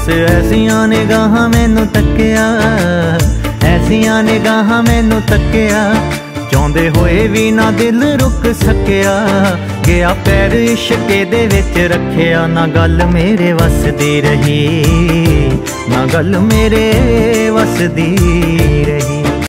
बस ऐसियां निगाहां मैनू तक्किया, ऐसियां निगाहां मैनू तक्किया, चाहुंदे होए भी ना दिल रुक सकिया। गया पैर इश्के दे विच रखिया, ना गल मेरे वस दी रही, ना गल मेरे वस दी रही।